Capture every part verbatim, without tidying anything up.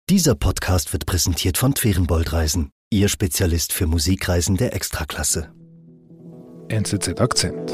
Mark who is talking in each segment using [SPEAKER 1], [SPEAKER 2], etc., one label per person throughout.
[SPEAKER 1] Dieser Podcast wird präsentiert von Twerenbold Reisen, Ihr Spezialist für Musikreisen der Extraklasse.
[SPEAKER 2] N Z Z Akzent.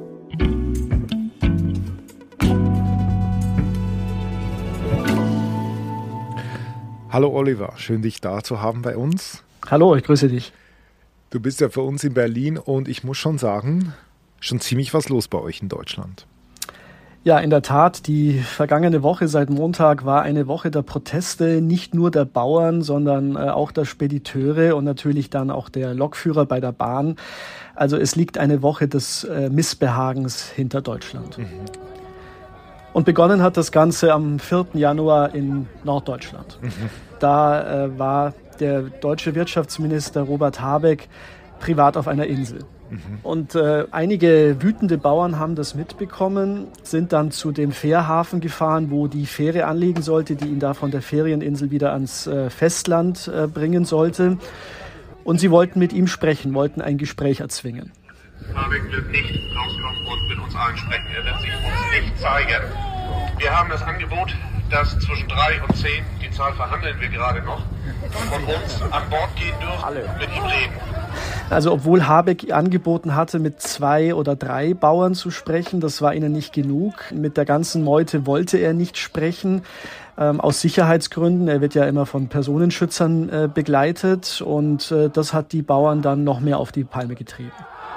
[SPEAKER 2] Hallo Oliver, schön dich da zu haben bei uns.
[SPEAKER 3] Hallo, ich grüße dich.
[SPEAKER 2] Du bist ja für uns in Berlin und ich muss schon sagen, schon ziemlich was los bei euch in Deutschland.
[SPEAKER 3] Ja, in der Tat, die vergangene Woche seit Montag war eine Woche der Proteste, nicht nur der Bauern, sondern äh, auch der Spediteure und natürlich dann auch der Lokführer bei der Bahn. Also es liegt eine Woche des äh, Missbehagens hinter Deutschland. Mhm. Und begonnen hat das Ganze am vierten Januar in Norddeutschland. Mhm. Da äh, war der deutsche Wirtschaftsminister Robert Habeck privat auf einer Insel. Mhm. Und äh, einige wütende Bauern haben das mitbekommen, sind dann zu dem Fährhafen gefahren, wo die Fähre anlegen sollte, die ihn da von der Ferieninsel wieder ans äh, Festland äh, bringen sollte. Und sie wollten mit ihm sprechen, wollten ein Gespräch erzwingen.
[SPEAKER 4] Habeck wird nicht rauskommen und mit uns allen sprechen. Er wird sich uns nicht zeigen. Wir haben das Angebot, dass zwischen drei und zehn, die Zahl verhandeln wir gerade noch, von uns an Bord gehen dürfen, mit ihm reden.
[SPEAKER 3] Also obwohl Habeck angeboten hatte, mit zwei oder drei Bauern zu sprechen, das war ihnen nicht genug. Mit der ganzen Meute wollte er nicht sprechen, ähm, aus Sicherheitsgründen. Er wird ja immer von Personenschützern äh, begleitet und äh, das hat die Bauern dann noch mehr auf die Palme getrieben.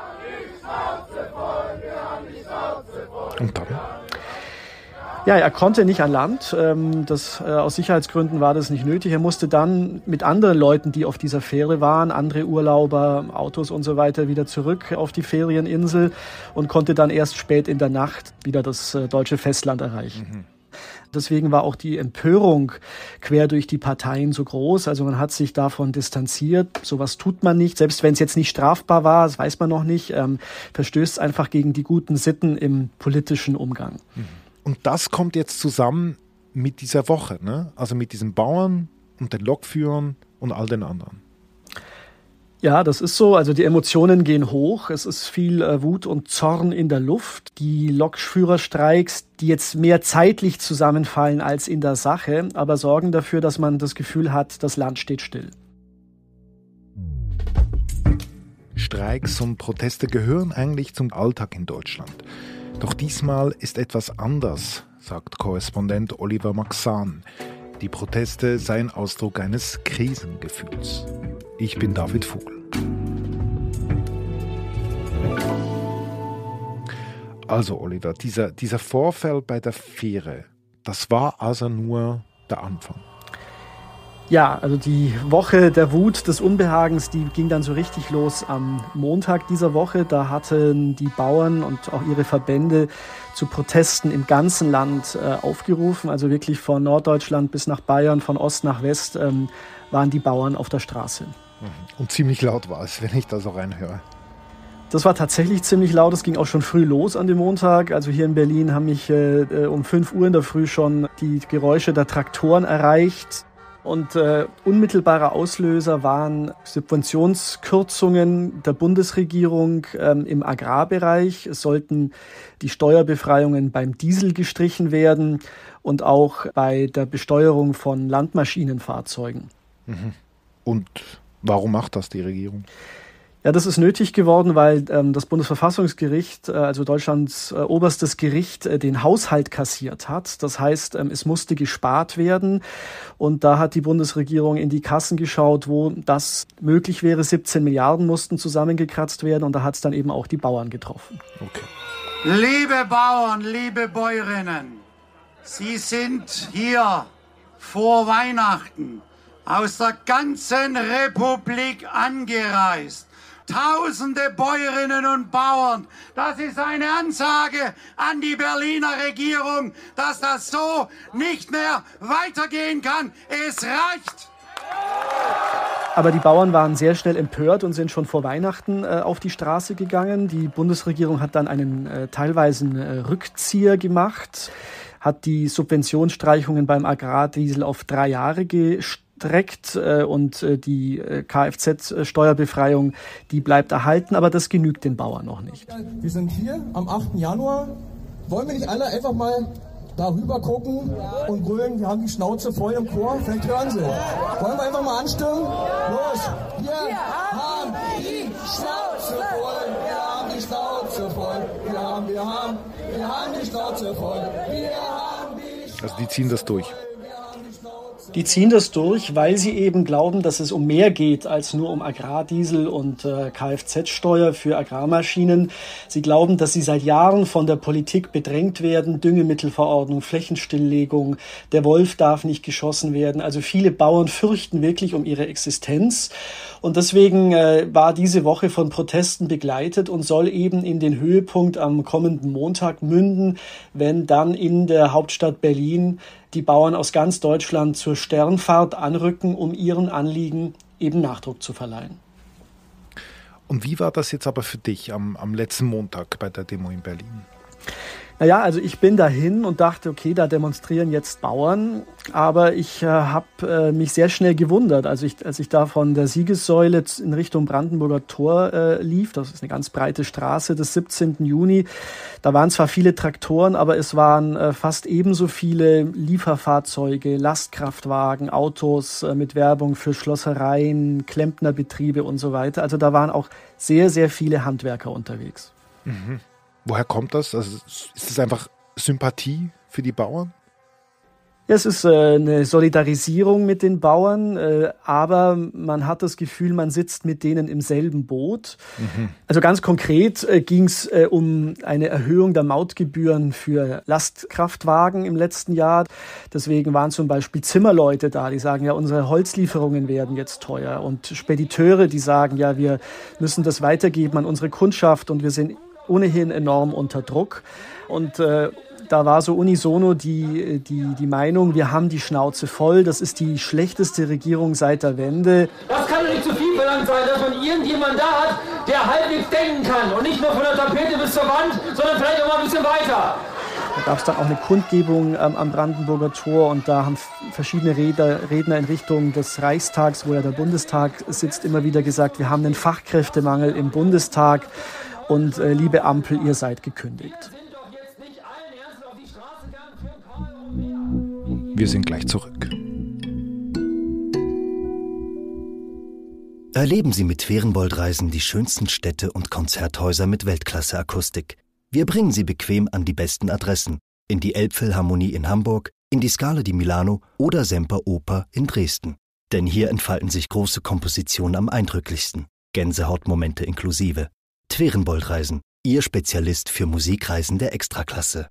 [SPEAKER 2] Und dann?
[SPEAKER 3] Ja, er konnte nicht an Land. Das, äh, aus Sicherheitsgründen war das nicht nötig. Er musste dann mit anderen Leuten, die auf dieser Fähre waren, andere Urlauber, Autos und so weiter, wieder zurück auf die Ferieninsel und konnte dann erst spät in der Nacht wieder das äh, deutsche Festland erreichen. Mhm. Deswegen war auch die Empörung quer durch die Parteien so groß. Also man hat sich davon distanziert. Sowas tut man nicht. Selbst wenn es jetzt nicht strafbar war, das weiß man noch nicht, ähm, verstößt einfach gegen die guten Sitten im politischen Umgang.
[SPEAKER 2] Mhm. Und das kommt jetzt zusammen mit dieser Woche, ne? Also mit diesen Bauern und den Lokführern und all den anderen.
[SPEAKER 3] Ja, das ist so. Also die Emotionen gehen hoch. Es ist viel äh, Wut und Zorn in der Luft. Die Lokführerstreiks, die jetzt mehr zeitlich zusammenfallen als in der Sache, aber sorgen dafür, dass man das Gefühl hat, das Land steht still.
[SPEAKER 2] Streiks und Proteste gehören eigentlich zum Alltag in Deutschland. Doch diesmal ist etwas anders, sagt Korrespondent Oliver Maxan. Die Proteste seien Ausdruck eines Krisengefühls. Ich bin David Vogel. Also Oliver, dieser, dieser Vorfall bei der Fähre, das war also nur der Anfang.
[SPEAKER 3] Ja, also die Woche der Wut, des Unbehagens, die ging dann so richtig los am Montag dieser Woche. Da hatten die Bauern und auch ihre Verbände zu Protesten im ganzen Land äh, aufgerufen. Also wirklich von Norddeutschland bis nach Bayern, von Ost nach West ähm, waren die Bauern auf der Straße.
[SPEAKER 2] Und ziemlich laut war es, wenn ich da so reinhöre.
[SPEAKER 3] Das war tatsächlich ziemlich laut. Es ging auch schon früh los an dem Montag. Also hier in Berlin haben mich äh, um fünf Uhr in der Früh schon die Geräusche der Traktoren erreicht. Und äh, unmittelbarer Auslöser waren Subventionskürzungen der Bundesregierung ähm, im Agrarbereich. Es sollten die Steuerbefreiungen beim Diesel gestrichen werden und auch bei der Besteuerung von Landmaschinenfahrzeugen.
[SPEAKER 2] Mhm. Und warum macht das die Regierung?
[SPEAKER 3] Ja, das ist nötig geworden, weil ähm, das Bundesverfassungsgericht, äh, also Deutschlands äh, oberstes Gericht, äh, den Haushalt kassiert hat. Das heißt, ähm, es musste gespart werden. Und da hat die Bundesregierung in die Kassen geschaut, wo das möglich wäre. siebzehn Milliarden mussten zusammengekratzt werden. Und da hat es dann eben auch die Bauern getroffen.
[SPEAKER 2] Okay.
[SPEAKER 5] Liebe Bauern, liebe Bäuerinnen, Sie sind hier vor Weihnachten aus der ganzen Republik angereist. Tausende Bäuerinnen und Bauern. Das ist eine Ansage an die Berliner Regierung, dass das so nicht mehr weitergehen kann. Es reicht!
[SPEAKER 3] Aber die Bauern waren sehr schnell empört und sind schon vor Weihnachten äh, auf die Straße gegangen. Die Bundesregierung hat dann einen äh, teilweisen äh, Rückzieher gemacht, hat die Subventionsstreichungen beim Agrardiesel auf drei Jahre gestreckt. Direkt äh, und äh, die äh, Kfz-Steuerbefreiung, die bleibt erhalten, aber das genügt den Bauern noch nicht.
[SPEAKER 6] Wir sind hier am achten Januar. Wollen wir nicht alle einfach mal da rüber gucken und grölen, wir haben die Schnauze voll im Chor, vielleicht hören sie. Wollen wir einfach mal anstimmen? Los, wir haben die Schnauze voll, wir haben die Schnauze voll, wir haben, wir haben, wir haben die Schnauze voll, wir haben die Schnauze.
[SPEAKER 2] Also die ziehen das durch.
[SPEAKER 3] Die ziehen das durch, weil sie eben glauben, dass es um mehr geht als nur um Agrardiesel und äh, Kfz-Steuer für Agrarmaschinen. Sie glauben, dass sie seit Jahren von der Politik bedrängt werden. Düngemittelverordnung, Flächenstilllegung, der Wolf darf nicht geschossen werden. Also viele Bauern fürchten wirklich um ihre Existenz. Und deswegen äh, war diese Woche von Protesten begleitet und soll eben in den Höhepunkt am kommenden Montag münden, wenn dann in der Hauptstadt Berlin die Bauern aus ganz Deutschland zur Sternfahrt anrücken, um ihren Anliegen eben Nachdruck zu verleihen.
[SPEAKER 2] Und wie war das jetzt aber für dich am, am letzten Montag bei der Demo in Berlin?
[SPEAKER 3] Naja, also ich bin dahin und dachte, okay, da demonstrieren jetzt Bauern, aber ich äh, habe äh, mich sehr schnell gewundert, also ich, als ich da von der Siegessäule in Richtung Brandenburger Tor äh, lief, das ist eine ganz breite Straße des siebzehnten Juni, da waren zwar viele Traktoren, aber es waren äh, fast ebenso viele Lieferfahrzeuge, Lastkraftwagen, Autos äh, mit Werbung für Schlossereien, Klempnerbetriebe und so weiter, also da waren auch sehr, sehr viele Handwerker unterwegs.
[SPEAKER 2] Mhm. Woher kommt das? Also ist es einfach Sympathie für die Bauern?
[SPEAKER 3] Es ist äh, eine Solidarisierung mit den Bauern, äh, aber man hat das Gefühl, man sitzt mit denen im selben Boot. Mhm. Also ganz konkret äh, ging es äh, um eine Erhöhung der Mautgebühren für Lastkraftwagen im letzten Jahr. Deswegen waren zum Beispiel Zimmerleute da, die sagen, ja, unsere Holzlieferungen werden jetzt teuer. Und Spediteure, die sagen, ja, wir müssen das weitergeben an unsere Kundschaft und wir sind ohnehin enorm unter Druck. Und äh, da war so unisono die, die, die Meinung, wir haben die Schnauze voll, das ist die schlechteste Regierung seit der Wende.
[SPEAKER 7] Das kann doch nicht zu viel verlangt sein, dass man irgendjemanden da hat, der halbwegs denken kann und nicht nur von der Tapete bis zur Wand, sondern vielleicht auch mal ein bisschen weiter.
[SPEAKER 3] Da gab es dann auch eine Kundgebung ähm, am Brandenburger Tor und da haben verschiedene Redner, Redner in Richtung des Reichstags, wo ja der Bundestag sitzt, immer wieder gesagt, wir haben einen Fachkräftemangel im Bundestag. Und äh, liebe Ampel, ihr seid gekündigt.
[SPEAKER 2] Wir sind gleich zurück.
[SPEAKER 1] Erleben Sie mit Twerenbold-Reisen die schönsten Städte und Konzerthäuser mit Weltklasse-Akustik. Wir bringen Sie bequem an die besten Adressen. In die Elbphilharmonie in Hamburg, in die Scala di Milano oder Semper Oper in Dresden. Denn hier entfalten sich große Kompositionen am eindrücklichsten. Gänsehautmomente inklusive. Twerenbold-Reisen, Ihr Spezialist für Musikreisen der Extraklasse.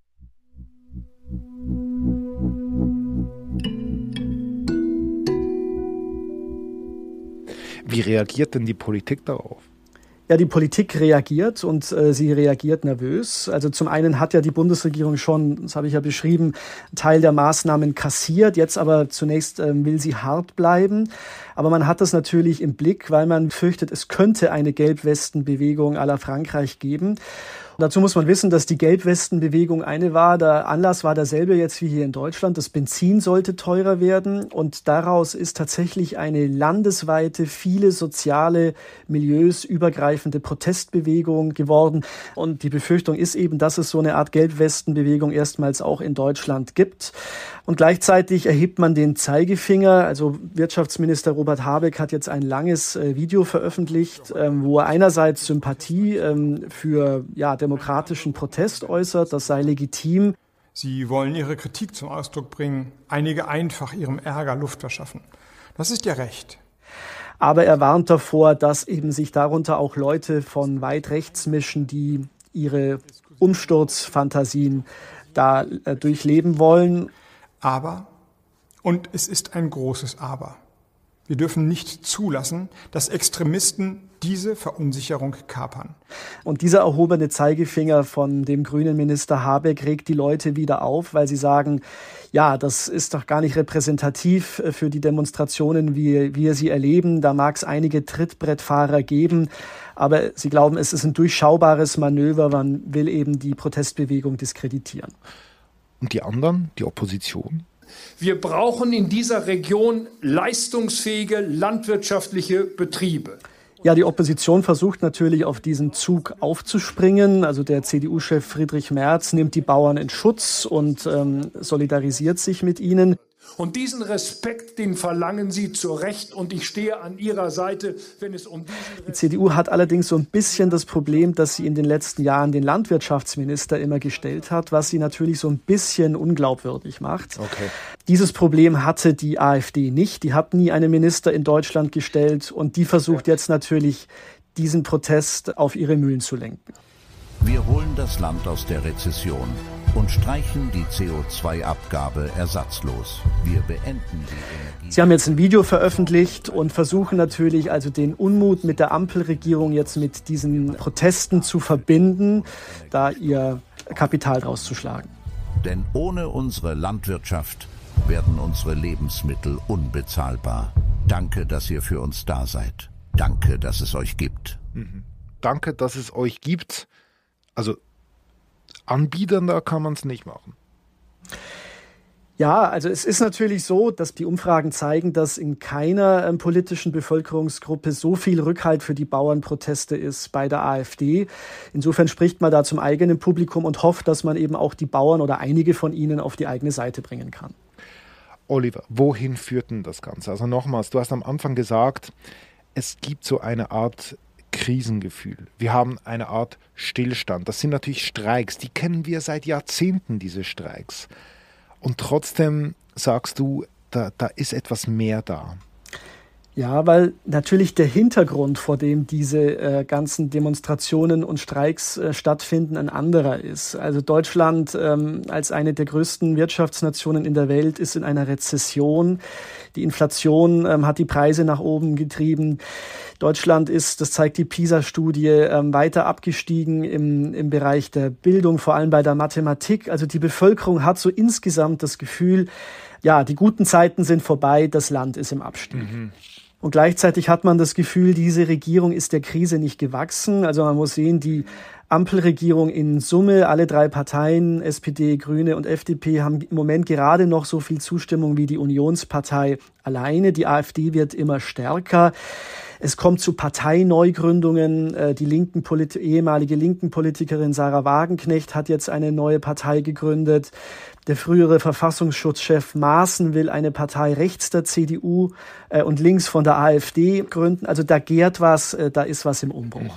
[SPEAKER 2] Wie reagiert denn die Politik darauf?
[SPEAKER 3] Ja, die Politik reagiert und äh, sie reagiert nervös. Also zum einen hat ja die Bundesregierung schon, das habe ich ja beschrieben, Teil der Maßnahmen kassiert. Jetzt aber zunächst ähm, will sie hart bleiben. Aber man hat das natürlich im Blick, weil man fürchtet, es könnte eine Gelbwestenbewegung à la Frankreich geben. Und dazu muss man wissen, dass die Gelbwestenbewegung eine war. Der Anlass war derselbe jetzt wie hier in Deutschland. Das Benzin sollte teurer werden. Und daraus ist tatsächlich eine landesweite, viele soziale Milieus übergreifende Protestbewegung geworden. Und die Befürchtung ist eben, dass es so eine Art Gelbwestenbewegung erstmals auch in Deutschland gibt. Und gleichzeitig erhebt man den Zeigefinger. Also Wirtschaftsminister Robert Habeck hat jetzt ein langes äh, Video veröffentlicht, ähm, wo er einerseits Sympathie ähm, für ja, demokratischen Protest äußert, das sei legitim.
[SPEAKER 8] Sie wollen Ihre Kritik zum Ausdruck bringen, einige einfach Ihrem Ärger Luft verschaffen. Das ist Ihr Recht.
[SPEAKER 3] Aber er warnt davor, dass eben sich darunter auch Leute von weit rechts mischen, die ihre Umsturzfantasien da äh, durchleben wollen.
[SPEAKER 8] Aber, und es ist ein großes Aber, wir dürfen nicht zulassen, dass Extremisten diese Verunsicherung kapern.
[SPEAKER 3] Und dieser erhobene Zeigefinger von dem grünen Minister Habeck regt die Leute wieder auf, weil sie sagen, ja, das ist doch gar nicht repräsentativ für die Demonstrationen, wie wir sie erleben. Da mag es einige Trittbrettfahrer geben, aber sie glauben, es ist ein durchschaubares Manöver. Man will eben die Protestbewegung diskreditieren.
[SPEAKER 2] Und die anderen, die Opposition?
[SPEAKER 9] Wir brauchen in dieser Region leistungsfähige landwirtschaftliche Betriebe.
[SPEAKER 3] Ja, die Opposition versucht natürlich auf diesen Zug aufzuspringen. Also der C D U-Chef Friedrich Merz nimmt die Bauern in Schutz und ähm, solidarisiert sich mit ihnen.
[SPEAKER 9] Und diesen Respekt, den verlangen Sie zu Recht. Und ich stehe an Ihrer Seite, wenn es um diesen...
[SPEAKER 3] Die C D U hat allerdings so ein bisschen das Problem, dass sie in den letzten Jahren den Landwirtschaftsminister immer gestellt hat, was sie natürlich so ein bisschen unglaubwürdig macht.
[SPEAKER 2] Okay.
[SPEAKER 3] Dieses Problem hatte die AfD nicht. Die hat nie einen Minister in Deutschland gestellt und die versucht jetzt natürlich, diesen Protest auf ihre Mühlen zu lenken.
[SPEAKER 10] Wir holen das Land aus der Rezession und streichen die C O zwei Abgabe ersatzlos. Wir beenden die Energie.
[SPEAKER 3] Sie haben jetzt ein Video veröffentlicht und versuchen natürlich also den Unmut mit der Ampelregierung jetzt mit diesen Protesten zu verbinden, da ihr Kapital draus zu schlagen.
[SPEAKER 10] Denn ohne unsere Landwirtschaft werden unsere Lebensmittel unbezahlbar. Danke, dass ihr für uns da seid. Danke, dass es euch gibt.
[SPEAKER 2] Mhm. Danke, dass es euch gibt. Also anbiedernder kann man es nicht machen.
[SPEAKER 3] Ja, also es ist natürlich so, dass die Umfragen zeigen, dass in keiner ähm, politischen Bevölkerungsgruppe so viel Rückhalt für die Bauernproteste ist bei der AfD. Insofern spricht man da zum eigenen Publikum und hofft, dass man eben auch die Bauern oder einige von ihnen auf die eigene Seite bringen kann.
[SPEAKER 2] Oliver, wohin führt denn das Ganze? Also nochmals, du hast am Anfang gesagt, es gibt so eine Art Krisengefühl. Wir haben eine Art Stillstand. Das sind natürlich Streiks, die kennen wir seit Jahrzehnten, diese Streiks. Und trotzdem sagst du, da, da ist etwas mehr da.
[SPEAKER 3] Ja, weil natürlich der Hintergrund, vor dem diese äh, ganzen Demonstrationen und Streiks äh, stattfinden, ein anderer ist. Also Deutschland ähm, als eine der größten Wirtschaftsnationen in der Welt ist in einer Rezession. Die Inflation ähm, hat die Preise nach oben getrieben. Deutschland ist, das zeigt die PISA-Studie, ähm, weiter abgestiegen im, im Bereich der Bildung, vor allem bei der Mathematik. Also die Bevölkerung hat so insgesamt das Gefühl, ja, die guten Zeiten sind vorbei, das Land ist im Abstieg. Mhm. Und gleichzeitig hat man das Gefühl, diese Regierung ist der Krise nicht gewachsen. Also man muss sehen, die Ampelregierung in Summe, alle drei Parteien, S P D, Grüne und F D P, haben im Moment gerade noch so viel Zustimmung wie die Unionspartei alleine. Die AfD wird immer stärker. Es kommt zu Parteineugründungen. Die linken Polit- ehemalige linken Politikerin Sarah Wagenknecht hat jetzt eine neue Partei gegründet. Der frühere Verfassungsschutzchef Maaßen will eine Partei rechts der C D U und links von der AfD gründen. Also da gärt was, da ist was im Umbruch.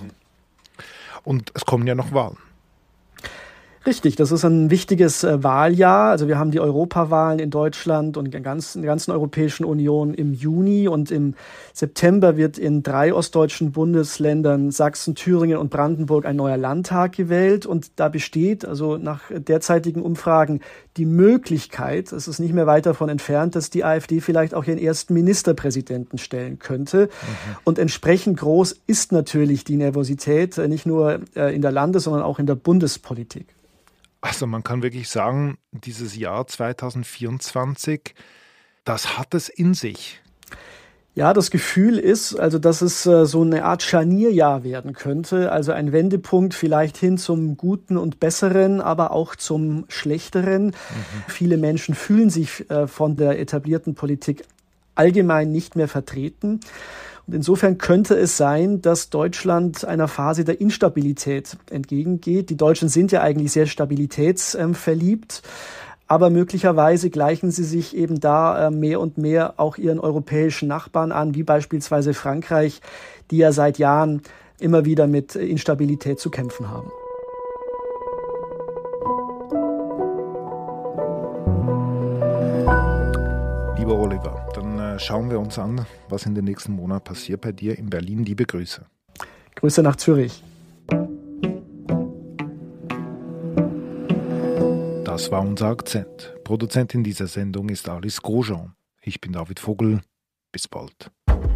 [SPEAKER 2] Und es kommen ja noch Wahlen.
[SPEAKER 3] Richtig, das ist ein wichtiges äh, Wahljahr. Also wir haben die Europawahlen in Deutschland und in der ganzen, in der ganzen Europäischen Union im Juni und im September wird in drei ostdeutschen Bundesländern Sachsen, Thüringen und Brandenburg ein neuer Landtag gewählt und da besteht also nach derzeitigen Umfragen die Möglichkeit, es ist nicht mehr weit davon entfernt, dass die AfD vielleicht auch ihren ersten Ministerpräsidenten stellen könnte. Mhm. Und entsprechend groß ist natürlich die Nervosität, nicht nur äh, in der Landes-, sondern auch in der Bundespolitik.
[SPEAKER 2] Also man kann wirklich sagen, dieses Jahr zwanzig vierundzwanzig, das hat es in sich.
[SPEAKER 3] Ja, das Gefühl ist, also dass es äh, so eine Art Scharnierjahr werden könnte, also ein Wendepunkt vielleicht hin zum Guten und Besseren, aber auch zum Schlechteren. Mhm. Viele Menschen fühlen sich äh, von der etablierten Politik allgemein nicht mehr vertreten. Und insofern könnte es sein, dass Deutschland einer Phase der Instabilität entgegengeht. Die Deutschen sind ja eigentlich sehr stabilitätsverliebt. Aber möglicherweise gleichen sie sich eben da mehr und mehr auch ihren europäischen Nachbarn an, wie beispielsweise Frankreich, die ja seit Jahren immer wieder mit Instabilität zu kämpfen haben.
[SPEAKER 2] Lieber Oliver, dann äh, schauen wir uns an, was in den nächsten Monaten passiert bei dir in Berlin. Liebe Grüße.
[SPEAKER 3] Grüße nach Zürich.
[SPEAKER 2] Das war unser Akzent. Produzentin dieser Sendung ist Alice Grosjean. Ich bin David Vogel. Bis bald.